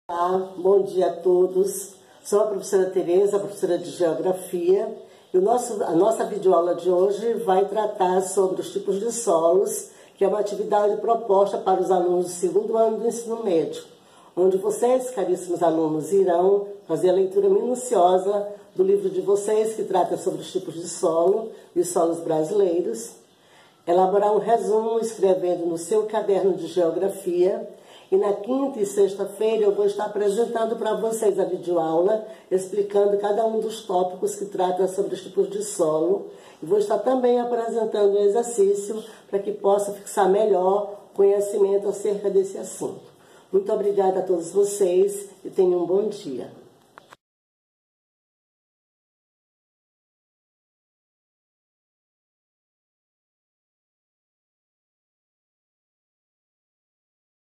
Olá, bom dia a todos. Sou a professora Tereza, professora de Geografia. E a nossa videoaula de hoje vai tratar sobre os tipos de solos, que é uma atividade proposta para os alunos do segundo ano do ensino médio, onde vocês, caríssimos alunos, irão fazer a leitura minuciosa do livro de vocês, que trata sobre os tipos de solo e os solos brasileiros, elaborar um resumo escrevendo no seu caderno de Geografia. E na quinta e sexta-feira eu vou estar apresentando para vocês a videoaula, explicando cada um dos tópicos que tratam sobre os tipos de solo. E vou estar também apresentando um exercício para que possa fixar melhor conhecimento acerca desse assunto. Muito obrigada a todos vocês e tenham um bom dia.